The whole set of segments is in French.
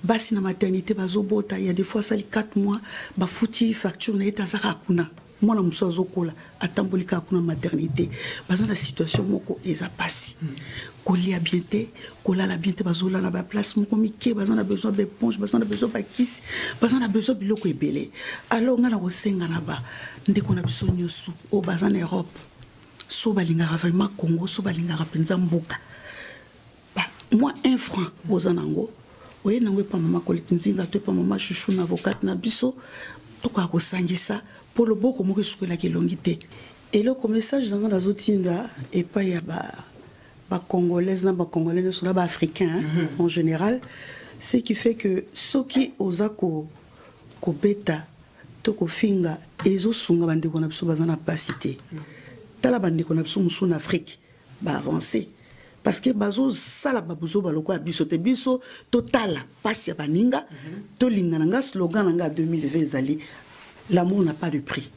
basi na maternité bazobota, il y a des fois ça les 4 mois ba fouti facture na eta zaka kuna mwana muso kola atambolika kuna maternité baza na situation moko eza pasi kolia bienté kola la bienté bazola na ba place moko mike baza na besoin d'éponge baza na besoin ba kisi baza na besoin biloko ebele alors ngana ko senga na ba ndeko na biso nyosu o baza na Europe so balingaka vraiment Congo so balingaka penza mboka moi 1 franc aux anango oye nango pa mama Colette Nzinga to pa mama Chouchou na avocate na biso to ka ko sangisa pour le boko moko sukela kelongité et le message dans la zotinda et pas ya ba congolaises na ba congolais sur ba africains en général ce qui fait que soki ozako ko beta to ko finga ezo sunga bande ko na biso bazana capacité tala bande ko na biso musu na Afrique ba avancer parce que bazo sala babuzo baloko ya biso te biso total passe ya baninga to lingana nga slogan nga 2020 zali l'amour n'a pas de prix.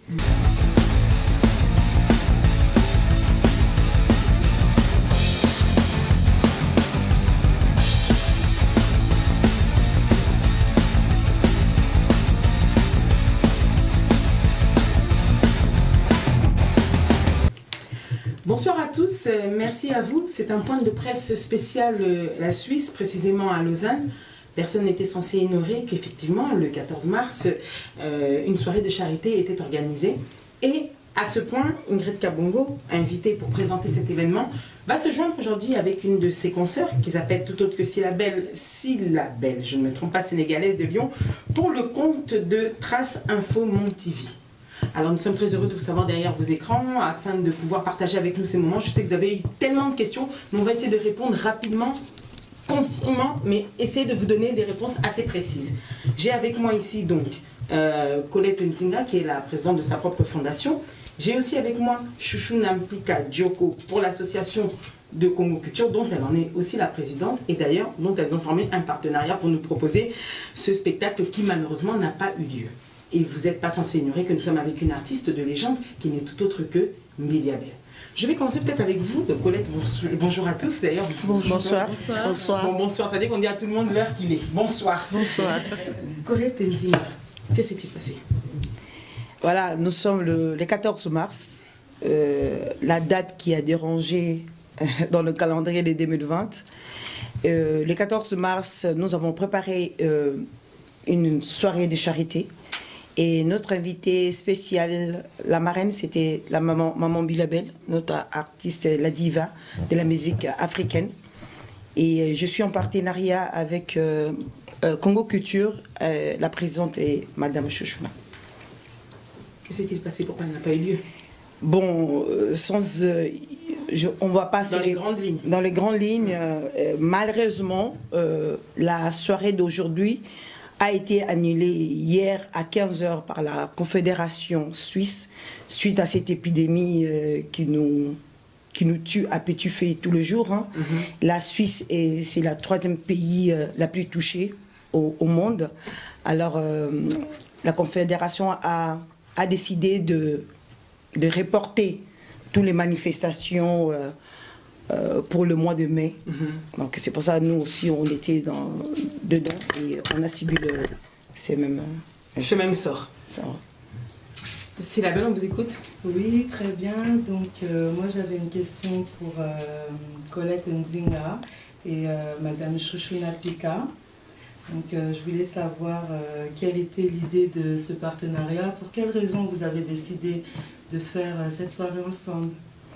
Bonsoir à tous, merci à vous. C'est un point de presse spécial la Suisse, précisément à Lausanne. Personne n'était censé ignorer qu'effectivement, le 14 mars, une soirée de charité était organisée. Et à ce point, Ingrid Kabongo, invitée pour présenter cet événement, va se joindre aujourd'hui avec une de ses consoeurs, qui s'appelle tout autre que Syllabelle, je ne me trompe pas, sénégalaise de Lyon, pour le compte de Trace Info Monde TV. Alors nous sommes très heureux de vous savoir derrière vos écrans afin de pouvoir partager avec nous ces moments. Je sais que vous avez eu tellement de questions, mais on va essayer de répondre rapidement, concisément, mais essayer de vous donner des réponses assez précises. J'ai avec moi ici donc Colette Nzinga qui est la présidente de sa propre fondation. J'ai aussi avec moi Chouchou Nampika Dioko pour l'association de Congo Culture dont elle en est aussi la présidente et d'ailleurs dont elles ont formé un partenariat pour nous proposer ce spectacle qui malheureusement n'a pas eu lieu. Et vous n'êtes pas censé ignorer que nous sommes avec une artiste de légende qui n'est tout autre que Mediabel. Je vais commencer peut-être avec vous, Colette. Bonjour à tous d'ailleurs. Bonsoir. Bonsoir. Bon, bonsoir, ça veut dire qu'on dit à tout le monde l'heure qu'il est. Bonsoir. Bonsoir. Colette Nzinga, que s'est-il passé? Voilà, nous sommes le 14 mars, la date qui a dérangé dans le calendrier de 2020. Le 14 mars, nous avons préparé une soirée de charité. Et notre invitée spéciale, la marraine, c'était la maman Bilabel, notre artiste, la diva de la musique africaine. Et je suis en partenariat avec Congo Culture, la présidente est Madame Chouchouna. Que s'est-il passé? Pourquoi elle n'a pas eu lieu? Bon, on va passer dans les grandes lignes. Dans les grandes lignes, malheureusement, la soirée d'aujourd'hui a été annulée hier à 15 h par la Confédération suisse suite à cette épidémie qui nous tue à petit feu tous les jours. Hein. La Suisse, c'est la 3e pays la plus touchée au monde. Alors, la Confédération a décidé de reporter toutes les manifestations pour le mois de mai. Donc c'est pour ça que nous aussi on était dedans et on a subi ce même sort. Syllabelle, on vous écoute? Oui, très bien. Donc moi j'avais une question pour Colette Nzinga et Madame Chouchou Nampika. Donc je voulais savoir quelle était l'idée de ce partenariat, pour quelles raisons vous avez décidé de faire cette soirée ensemble?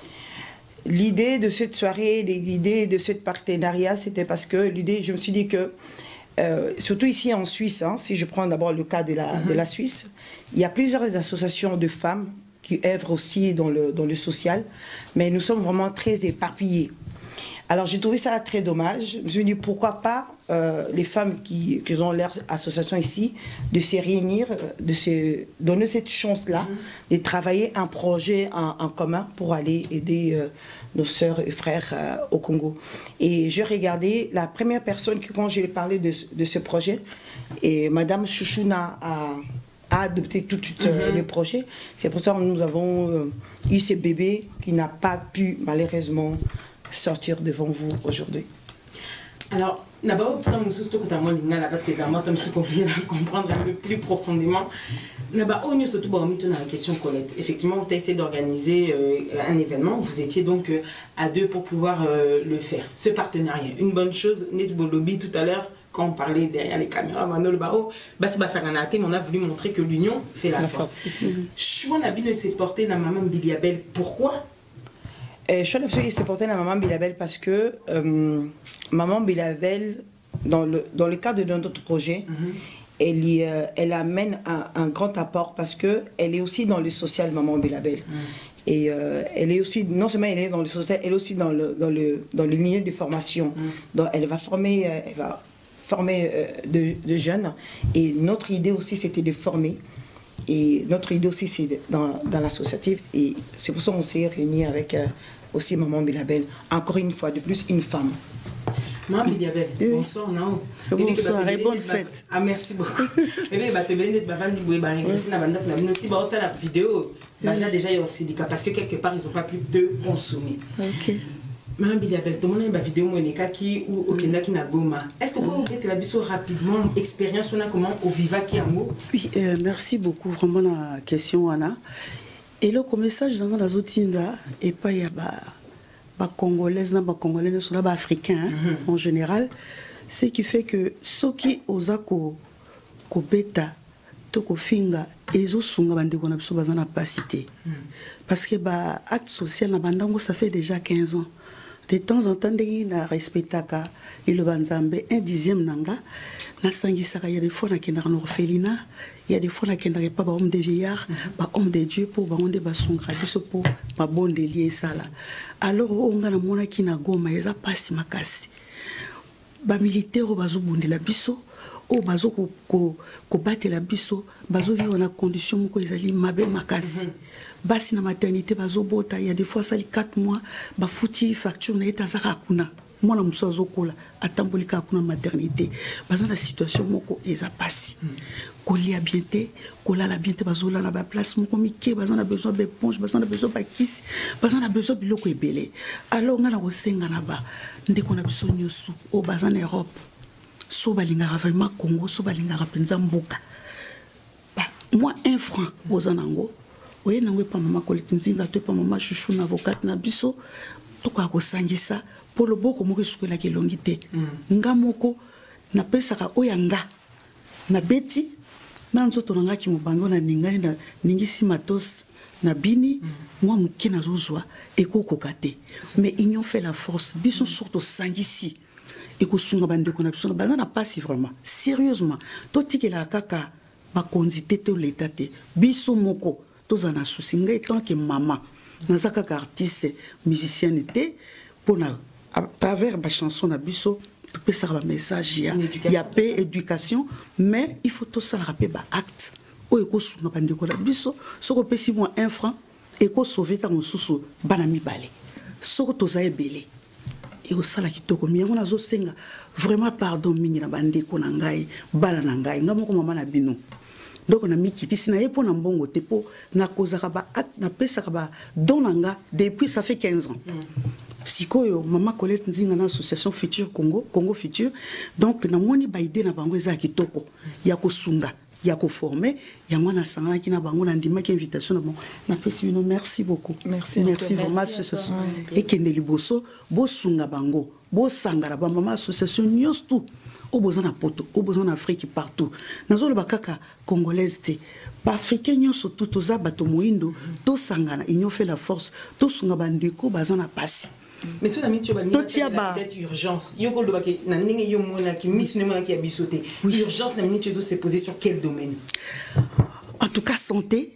L'idée de cette soirée, l'idée de ce partenariat, c'était parce que je me suis dit que, surtout ici en Suisse, hein, si je prends d'abord le cas de la Suisse, il y a plusieurs associations de femmes qui œuvrent aussi dans le social, mais nous sommes vraiment très éparpillés. Alors j'ai trouvé ça très dommage. Je me suis dit pourquoi pas les femmes qui ont leur association ici, de se réunir, de se donner cette chance-là, de travailler un projet en commun pour aller aider nos sœurs et frères au Congo. Et j'ai regardé la première personne quand j'ai parlé de ce projet, et Madame Chouchouna a adopté tout de suite le projet. C'est pour ça que nous avons eu ce bébé qui n'a pas pu malheureusement sortir devant vous aujourd'hui. Alors, D'abord, pourtant, nous sommes parce que ça m'a compliqué à comprendre un peu plus profondément. On est surtout dans la question Colette. Effectivement, vous avez essayé d'organiser un événement. Vous étiez donc à deux pour pouvoir le faire. Ce partenariat, une bonne chose. Net Bolobi tout à l'heure, quand on parlait derrière les caméras, on a voulu montrer que l'union fait la force. Chouan Abine s'est porté dans Maman Biliabel. Pourquoi? Chouan Abine s'est porté dans Maman Biliabel parce que Maman Biliabel, dans le cadre de notre projet, elle amène un grand apport parce qu'elle est aussi dans le social, Maman Biliabel. Et elle est aussi, non seulement elle est dans le social, elle est aussi dans le ligne de formation. Donc elle va former, de jeunes. Et notre idée aussi, c'était de former. Et notre idée aussi, c'est dans l'associatif. Et c'est pour ça qu'on s'est réunis avec aussi Maman Biliabel. Encore une fois, de plus, une femme. Maman Biliabel, bonsoir, Nao. Bonsoir et bonne fête. Ah, merci beaucoup. Et bien, tu as vidéo. Déjà, il y a aussi des cas parce que quelque part, ils n'ont pas pu te consommer. Ok. Maman Biliabel, tout le monde a une vidéo qui ou au Kenya qui n'a goma. Est-ce que vous pouvez te la biso rapidement, expérience, on a comment au Viva qui a mot? Oui, merci beaucoup vraiment la question, Anna. Et le message dans la Zotinda, et pas il y a Congolaises, Congolais, africains en général, ce qui fait que ceux qui osent bêta, toko finga, et os sunga bande qu'on a besoin de capacité. Parce que acte social na bandango ça fait déjà 15 ans. De temps en temps, il y a respectaka et le banzambe un dixième nanga. Na sangisaka il y a des fois na kenda na orphelinat, il y a des fois na kenda pas homme de vieillard, homme de Dieu pour ba onde ba songra biso pour ba bonde lié sala. Alors on a mona ki na goma eza pasi makasi. Ba militaire bazo bundela biso. O bazo ko batela biso bazo vivre na condition moko ezali mabe makasi. Basi na maternité bazo bota il y a des fois ça 4 mois ba futi facture na eta zaka kuna mwana musozo kola atambolika kuna maternité bazo na situation moko eza pasi kolia bienté kola la bienté bazo la na ba place moko mike bazo na besoin d'éponge bazo na besoin ba kisi bazo na besoin biloko ebele alors ngana ko senga na ba ndeko na biso nyosu o bazo na Europe so balingaka vraiment Congo so balingaka penza mboka moi 1 franc aux anango oye nango pa mama Colette Nzinga to pa mama Chouchou na avocate na biso to ka ko sangisa pour le boko moko sukela ke longité nga moko na pesaka oyanga na beti na nzoto nanga ki mobango na ningani na ningisi matos na bini moi muke na zozwa ekoko kate mais ils ont fait la force biso surtout sangisi et que sunga bande ko na biso na pas si vraiment sérieusement to tikela kaka ba konzité to l'état te biso moko tozana souci ngai tant que maman nazaka artiste musicienne te pour na à travers ba chanson na biso peut ça ba message ya paix éducation mais il faut tout ça rappeler ba acte o eko sunga bande ko na biso soko pesi moi 1 franc eko sauver ka mosusu bana mibale soko toza ebele et au sala kitoko mi ngona zo senga vraiment pardon mingi na bande ko na ngai bana na ngai ngamo ko mama na bino donc on a mis kitisi na yepo na mbongo te po na kozaka ba acte na pesaka ba donanga depuis ça fait 15 ans sikoyo mama Colette Nzinga na association Futur Congo Futur donc na moni ba idée na bango eza kitoko ya kosunga ya ko former ya mwana sangana ki na bango na ndima ki invitation na bon na pesi bino merci beaucoup merci vraiment association et kende liboso bo sunga bango bo sangara ba mama association nyos tout au besoin na poto au besoin en Afrique partout nazolo bakaka congolaise te ba africain nyos tout oza bato moindo to sangana ils ont fait la force to sunga bandeko bazana pasi. Mais ce ami tu vas peut-être urgence yoko do baki na ndenge yo mona ki miss ne mona ki abisoté urgence na minute se poser sur quel domaine? En tout cas santé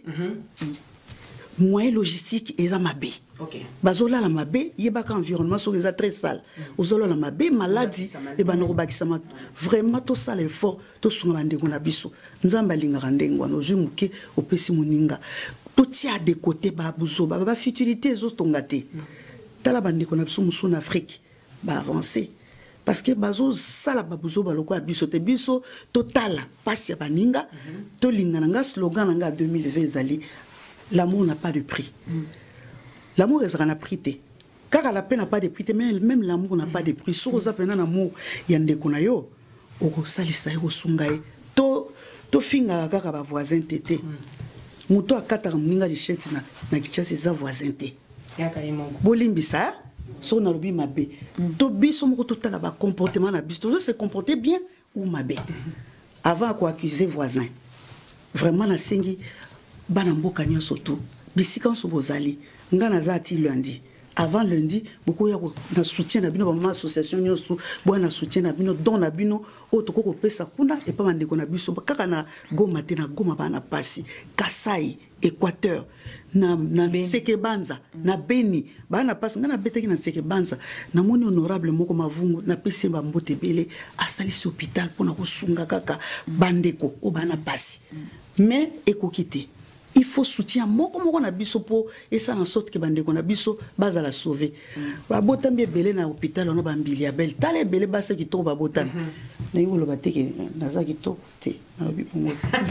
moyen logistique eza mabe. OK. Bazola la mabe yebaka environnement so eza très sale. Ozola la mabe maladie et banoko bakisama vraiment to sale effort to sunga bandeko na biso. Nzamba lingaka ndengwa no zumuke opesi moninga. To tia de côté ba buzo ba futilité zo tongate. Tala bandeko na biso musu na Afrique ba avancer parce que bazo sala babuzo baloko ya biso te biso total passe ya baninga to lingana nga slogan nga 2020 zali l'amour n'a pas de prix. L'amour est un prix te car la paix n'a pas de prix, même l'amour n'a pas de prix. Si vous avez un amour, il y a un déconayo, au salisa au sungaye, to finga kaka ba voisin tété. Muto akata mninga di cheti na kichasi za voisin té. Yaka imongo. Bolimbisa, so na lobi mabe. To biso moko totala ba comportement na biso, to se comporter bien ou mabe. Avant quoi accuser voisin. Vraiment na sengi bana mboka nyonso to. Bisika so bozali, ngana za ti lundi. Avant lundi, beaucoup na soutien na bino ba association nyonso, bo na soutien na bino don na bino o to ko pesa kuna et pas mandeko na biso kaka na Goma te na Goma bana pasi, Kasai, Équateur, na Sekebanza, na Beni, bana pasi ngana beteki na Sekebanza, na moni honorable moko mavungu na pese ba mbote bele asali hôpital pona ko sunga kaka bandeko o bana pasi. Mais ekokite il faut soutien moko na biso po et ça en sorte que bande ko na biso baza la sauver ba botambi belé na hôpital on ba mbili abel tale belé ba se ki to ba botambi na yolo ba teke na za ki to te na bi pour moi.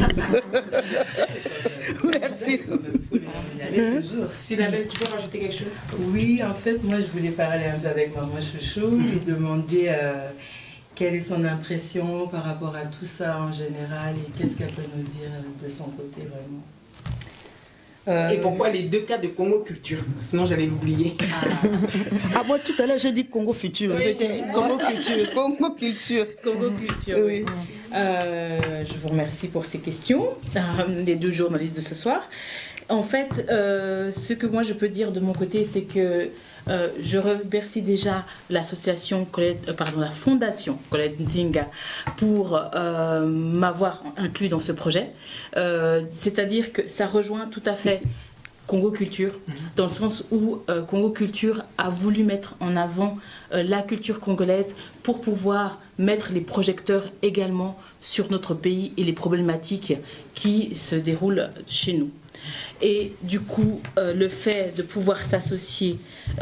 Merci. Syllabelle, tu peux rajouter quelque chose? Oui, en fait, moi je voulais parler un peu avec maman Chouchou et demander quelle est son impression par rapport à tout ça en général et qu'est-ce qu'elle peut nous dire de son côté vraiment. Et pourquoi les deux cas de Congo Culture? Sinon j'allais l'oublier. Ah bon, tout à l'heure j'ai dit Congo Futur. Oui. Congo Culture. Congo Culture. Congo Culture, oui. Je vous remercie pour ces questions, les deux journalistes de ce soir. En fait, ce que moi je peux dire de mon côté, c'est que je remercie déjà l'association, la fondation Colette Nzinga pour m'avoir inclus dans ce projet. C'est-à-dire que ça rejoint tout à fait Congo Culture, dans le sens où Congo Culture a voulu mettre en avant la culture congolaise pour pouvoir mettre les projecteurs également sur notre pays et les problématiques qui se déroulent chez nous. Et du coup, le fait de pouvoir s'associer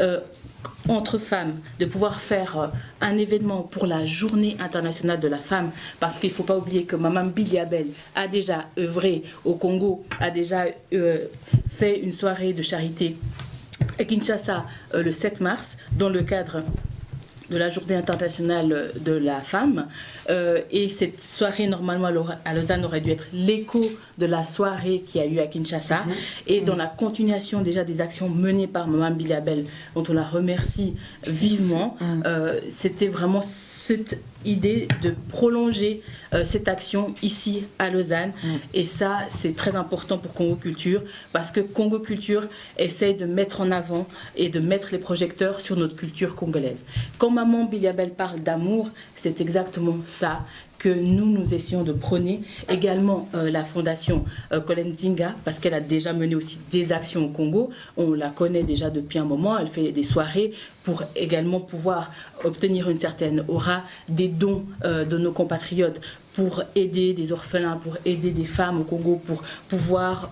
entre femmes, de pouvoir faire un événement pour la Journée internationale de la femme, parce qu'il ne faut pas oublier que Maman Biliabel a déjà œuvré au Congo, a déjà fait une soirée de charité à Kinshasa le 7 mars, dans le cadre de la Journée internationale de la femme. Et cette soirée, normalement, à Lausanne, aurait dû être l'écho de la soirée qui a eu à Kinshasa. Et dans la continuation déjà des actions menées par Maman Biliabel, dont on la remercie vivement, c'était vraiment cette idée de prolonger cette action ici à Lausanne. Et ça, c'est très important pour Congo Culture, parce que Congo Culture essaye de mettre en avant et de mettre les projecteurs sur notre culture congolaise. Quand Maman Biliabel parle d'amour, c'est exactement ça que nous essayons de prôner. Également la fondation Colette Nzinga, parce qu'elle a déjà mené aussi des actions au Congo. On la connaît déjà depuis un moment. Elle fait des soirées pour également pouvoir obtenir une certaine aura, des dons de nos compatriotes pour aider des orphelins, pour aider des femmes au Congo, pour pouvoir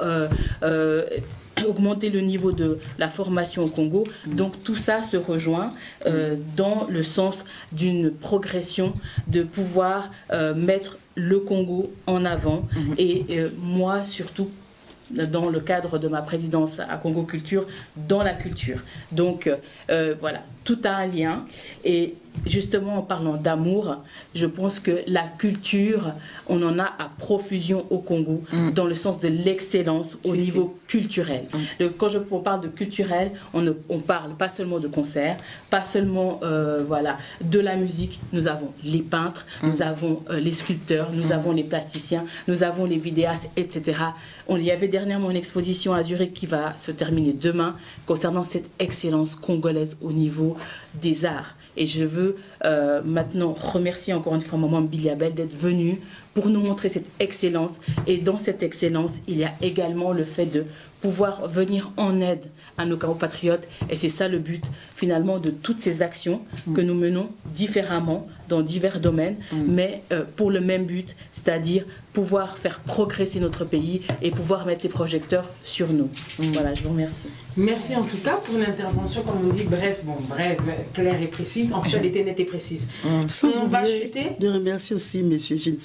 augmenter le niveau de la formation au Congo. Donc tout ça se rejoint dans le sens d'une progression, de pouvoir mettre le Congo en avant. Et moi surtout, dans le cadre de ma présidence à Congo Culture, dans la culture. Donc voilà, tout a un lien. Et justement, en parlant d'amour, je pense que la culture, on en a à profusion au Congo, dans le sens de l'excellence au niveau culturel. Quand on parle de culturel, on parle pas seulement de concerts, pas seulement voilà, de la musique. Nous avons les peintres, nous avons les sculpteurs, nous avons les plasticiens, nous avons les vidéastes, etc. Il y avait dernièrement une exposition à Zurich qui va se terminer demain concernant cette excellence congolaise au niveau des arts. Et je veux maintenant remercier encore une fois Maman Biliabel d'être venue pour nous montrer cette excellence. Et dans cette excellence, il y a également le fait de pouvoir venir en aide à nos compatriotes. Et c'est ça le but finalement de toutes ces actions que nous menons différemment dans divers domaines, mais pour le même but, c'est-à-dire pouvoir faire progresser notre pays et pouvoir mettre les projecteurs sur nous. Voilà, je vous remercie. Merci en tout cas pour l'intervention, comme on dit, bref, claire et précise. En tout cas, elle était nette et précise. Sans oublier de remercier aussi M. Jinsan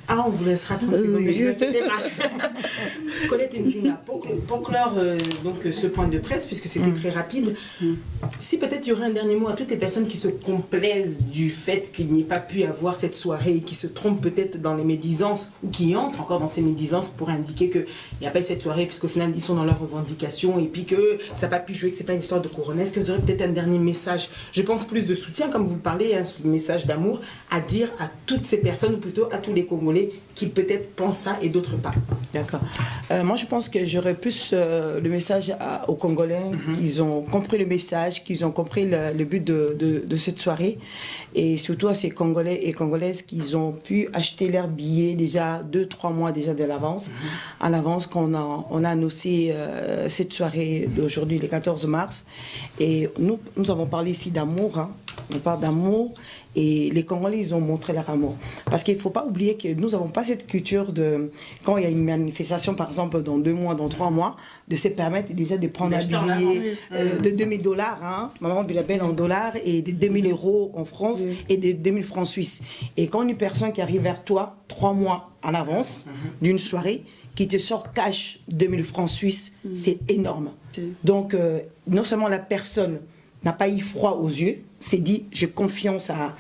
Ah, on vous laissera 30 secondes, ne vous inquiétez pas. Colette Nzinga, pour clore donc, ce point de presse, puisque c'était très rapide, si peut-être il y aurait un dernier mot à toutes les personnes qui se complaisent du fait qu'il n'y ait pas pu avoir cette soirée, qui se trompent peut-être dans les médisances, ou qui entrent encore dans ces médisances pour indiquer qu'il n'y a pas eu cette soirée, puisqu'au final ils sont dans leurs revendications, et puis que ça n'a pas pu jouer, que ce n'est pas une histoire de Corona. Est-ce que vous aurez peut-être un dernier message, je pense plus de soutien, comme vous le parlez, un message d'amour, à dire à toutes ces personnes, ou plutôt à tous les Congolais, qui peut-être pensent ça et d'autres pas. D'accord. Moi, je pense que j'aurais plus le message aux Congolais qu'ils ont compris le message, qu'ils ont compris le but de cette soirée, et surtout à ces Congolais et Congolaises qui ont pu acheter leurs billets déjà 2-3 mois déjà de l'avance, en avance qu'on a annoncé cette soirée d'aujourd'hui, le 14 mars. Et nous avons parlé ici d'amour, hein. On parle d'amour, et les Congolais, ils ont montré leur amour. Parce qu'il ne faut pas oublier que nous n'avons pas cette culture de, quand il y a une manifestation, par exemple, dans 2 mois, dans 3 mois, de se permettre déjà de prendre un billet de 2000 $, hein, maman Bilabel en dollars, et de 2000 € en France, et de 2000 francs suisses. Et quand une personne qui arrive vers toi 3 mois en avance d'une soirée, qui te sort cash 2000 francs suisses, c'est énorme. Donc, non seulement la personne n'a pas eu froid aux yeux, s'est dit j'ai confiance à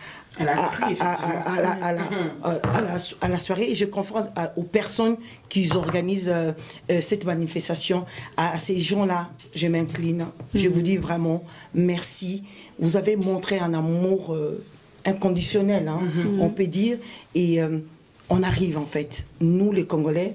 la soirée, et je confiance aux personnes qui organisent cette manifestation. À ces gens-là, je m'incline. Je vous dis vraiment merci. Vous avez montré un amour inconditionnel, hein, on peut dire, et on arrive en fait. Nous les Congolais,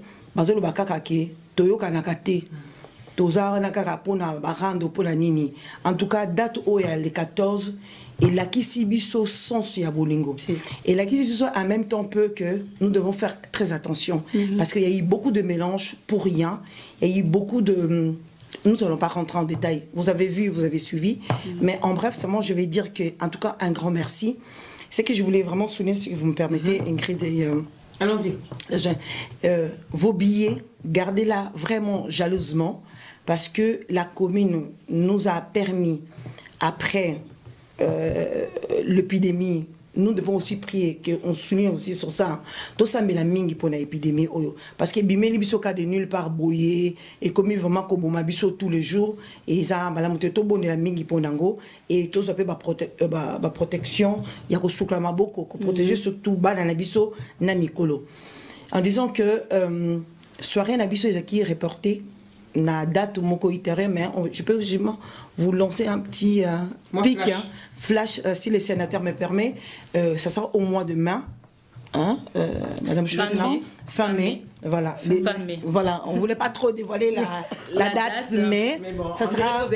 en tout cas, date où il y a les 14, et la Kisibiso sans Yabolingo. Et la Kisibiso en même temps peu que nous devons faire très attention, parce qu'il y a eu beaucoup de mélanges pour rien, il y a eu beaucoup de... Nous n'allons pas rentrer en détail, vous avez vu, vous avez suivi, mais en bref, seulement je vais dire que, en tout cas, un grand merci. Ce que je voulais vraiment souligner, si vous me permettez, Ingrid et... Allons-y. Vos billets, gardez-la vraiment jalousement, parce que la commune nous a permis, après l'épidémie, nous devons aussi prier, qu'on se souligne aussi sur ça. Tout ça, mais la mingi pour l'épidémie. Parce que bimeli biso cas de nulle part bouillé, et comme vraiment comme on biso tous les jours, et ça, la montée tout bon de la mingi pour nango, et tout ça peut protection, il y a que soukla beaucoup, que protéger surtout bas dans la biso namikolo. En disant que soirée na biso qui est reportée, na date moko itéré, mais je peux justement vous lancer un petit pic, flash, si le sénateur me permet. Ça sera au mois de mai, hein, Madame Choujna, fin mai. Voilà, voilà, on ne voulait pas trop dévoiler la date, mais bon, ça sera.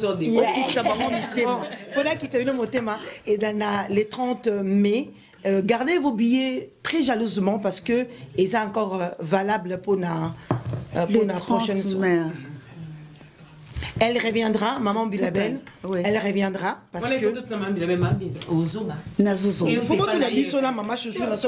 Et dans les 30 mai, gardez vos billets très jalousement, parce que c'est encore valable pour la prochaine soirée. Elle reviendra, Maman Bilabel. Oui. Elle reviendra parce que. Il faut que la biso là, Maman Chouchou, parce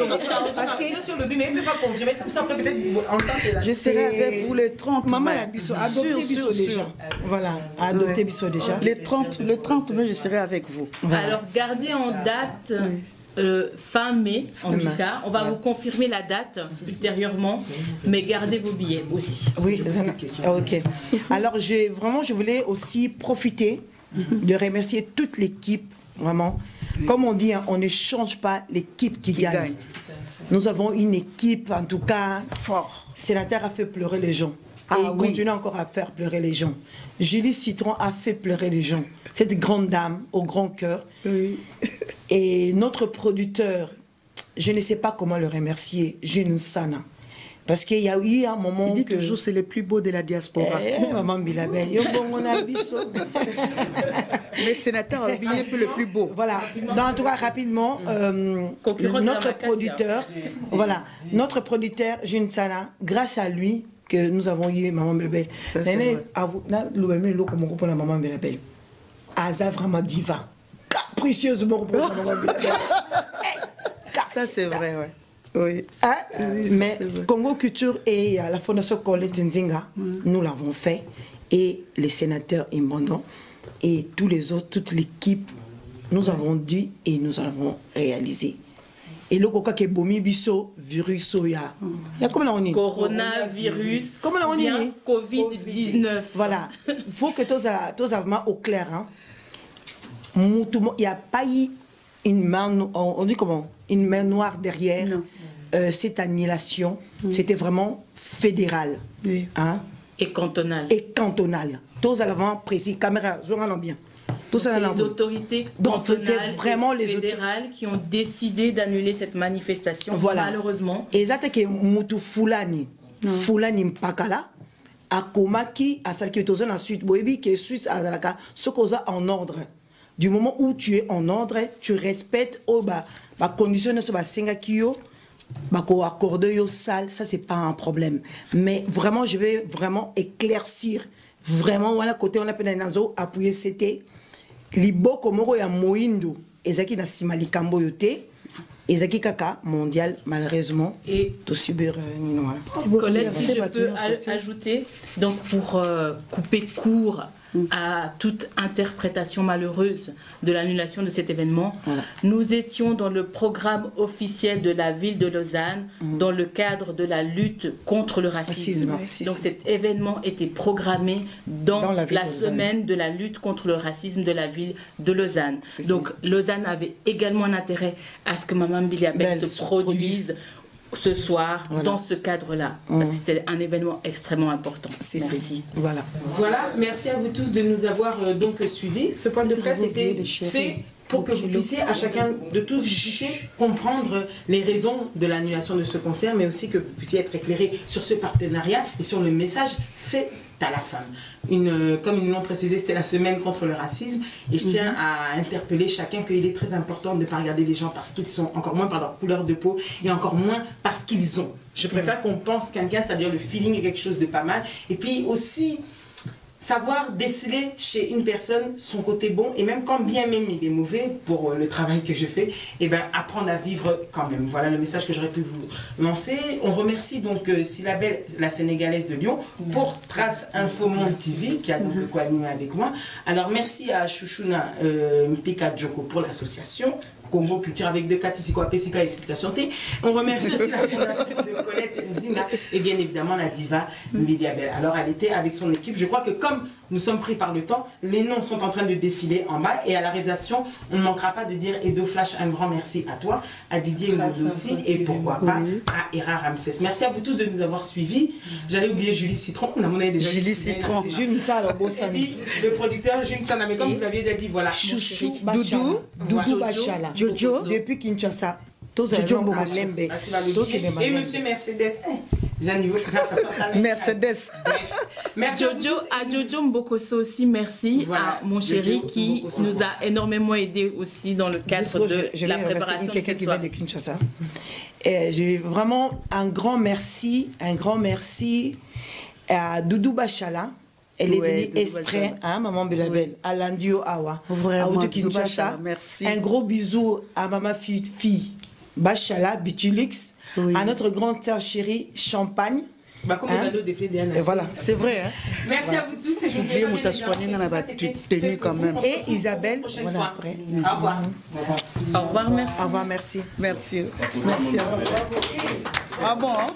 que je serai avec vous le 30 mai. Maman la biso, adoptez biso déjà. Voilà, adoptez biso déjà. Le 30 mai, je serai avec vous. Voilà. Alors gardez en date. Fin mai, en tout cas. On va vous confirmer la date ultérieurement, mais gardez vos billets aussi. Oui, ok. Alors, je voulais aussi profiter de remercier toute l'équipe, vraiment. Comme on dit, hein, on ne change pas l'équipe qui gagne. Nous avons une équipe, en tout cas, fort. Sénateur a fait pleurer les gens. Et il continue encore à faire pleurer les gens. Julie Citron a fait pleurer les gens. Cette grande dame au grand cœur. Oui. Et notre producteur, je ne sais pas comment le remercier, Jeune Sana. Parce qu'il y a eu un moment il dit que... toujours c'est le plus beau de la diaspora. Maman Bilabel. Les sénateurs ont oublié le plus beau. Voilà. En tout cas, rapidement, notre producteur, voilà, notre producteur, Jeune Sana, grâce à lui, que nous avons eu Maman Bilabel. Maman Bilabel. Aza vraiment diva. Capricieusement pour Maman Bilabel. Ça, c'est vrai, ouais. Oui. Ah, oui, mais Congo Culture et la Fondation Colette Nzinga, nous l'avons fait, et les sénateurs Imbandon et tous les autres, toute l'équipe, nous avons dit et nous avons réalisé. Et le coca qui est bomi biso virus soya. Il y a comment on dit? Coronavirus. Comment on dit? Covid-19. Voilà. Il faut que tous avons au clair. Hein. Il n'y a pas eu une main, on dit comment? Une main noire derrière cette annulation. C'était vraiment fédéral. Oui. Hein? Et cantonal. Et cantonal. Tous avons précis. Caméra, je rends bien. C'est les autorités cantonales et fédérales qui ont décidé d'annuler cette manifestation, voilà. Malheureusement. Exactement. Mutu Fulani, Fulani Mpakala, Akomaki, Asalketozo, ensuite, Boebi, qui est suisse à Zalaka, ce qu'on a en ordre. Du moment où tu es en ordre, tu respectes les conditions de ce Singakio, accorder yo salle, ça c'est pas un problème. Mais vraiment, je vais vraiment éclaircir, vraiment, voilà, côté on appelle Nazo, appuyer c'était. Liboko moko ya moindo ezaki na simali kambo yote ezaki kaka mondial malheureusement et tout subir Colette, si je peux ajouter donc pour couper court à toute interprétation malheureuse de l'annulation de cet événement. Voilà. Nous étions dans le programme officiel de la ville de Lausanne dans le cadre de la lutte contre le racisme. Donc cet événement était programmé dans la semaine de la lutte contre le racisme de la ville de Lausanne. Donc Lausanne avait également un intérêt à ce que Maman Billy Abel se produise ce soir, dans ce cadre-là. Parce que c'était un événement extrêmement important. Merci. Voilà, merci à vous tous de nous avoir donc suivis. Ce point de presse était fait pour que vous puissiez, à chacun de tous, vous puissiez comprendre les raisons de l'annulation de ce concert, mais aussi que vous puissiez être éclairé sur ce partenariat et sur le message fait à la femme. Comme ils l'ont précisé, c'était la semaine contre le racisme et je tiens à interpeller chacun qu'il est très important de ne pas regarder les gens parce qu'ils sont, encore moins par leur couleur de peau et encore moins parce qu'ils ont. Je préfère qu'on pense quelqu'un, c'est-à-dire le feeling est quelque chose de pas mal. Et puis aussi, savoir déceler chez une personne son côté bon et même quand bien même il est mauvais pour le travail que je fais, et ben apprendre à vivre quand même. Voilà le message que j'aurais pu vous lancer. On remercie donc Silabel, la Sénégalaise de Lyon, pour Trace Info Monde TV qui a donc co-animé avec moi. Alors merci à Chouchouna Mpika Djoko pour l'association Congo Culture avec deux Katisiko Apesika Explication T. On remercie aussi la fondation de Colette Nzinga et bien évidemment la diva Mbili Abel. Alors elle était avec son équipe. Je crois que comme nous sommes pris par le temps, les noms sont en train de défiler en bas et à la réalisation, on ne manquera pas de dire Edo Flash un grand merci à toi, à Didier Ngoudou aussi et pourquoi pas à Hera Ramsès. Merci à vous tous de nous avoir suivis. J'avais oublié Julie Citron, on a mon déjà Julie Citron, Julie et puis le producteur Jules Sana, mais comme vous l'aviez déjà dit, voilà. Chouchou Doudou Bachala. Jojo, depuis Kinshasa, Jojo Malembe. Et monsieur Mercedes. Mercedes. Merci à Jojo Mbokoso aussi, merci à mon chéri qui nous a énormément aidé aussi dans le cadre de la préparation de cette soirée. De Kinshasa. J'ai vraiment un grand merci à Doudou Bachala. Elle est venue exprès, hein, Maman Belabel, à Landio Awa, à Outou Kinshasa. Merci. Un gros bisou à Maman Fille Bachala, Bitulix, à notre grande sœur chérie Champagne. Comme on a des voilà, c'est vrai. Hein. Merci à vous tous. Et Isabelle, voilà, après. Au revoir. Au revoir, merci. Au revoir, merci. Merci. Merci à vous. Ah bon, hein?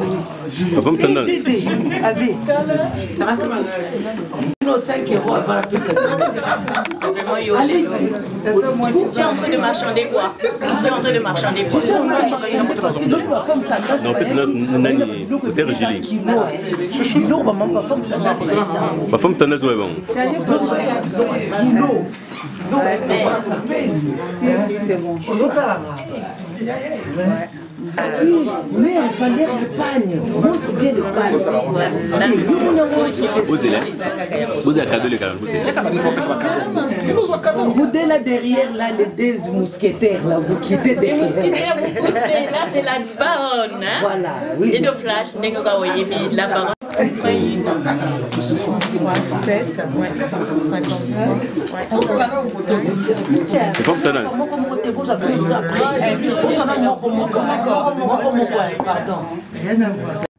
Ça va, ça va. 5 € avant la piste. Allez-y. Tu es en train de marchander quoi? Tu es en train de marchander quoi? Non, parce que c'est Régili. Ma femme t'en a joué bon. C'est bon. Oui, mais il fallait le pagne. Montre bien le pagne. Vous êtes là derrière, là, les deux mousquetaires, là, vous quittez des mousquetaires, vous poussez, là, c'est la baronne. Hein? Voilà, oui. Et de flash, la baronne. 7, 59, c'est pas pardon.